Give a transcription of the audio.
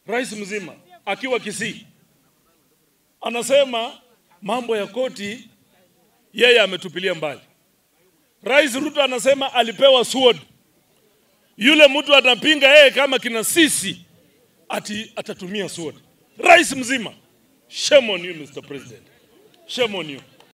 rais mzima akiwa Kisii anasema mambo ya koti yeye ametupilia mbali. Rais Ruto anasema alipewa sword. Yule mtu anapinga yeye kama kina sisi atatumia sword. Rais mzima. Shame on you, Mr. President. Shame on you.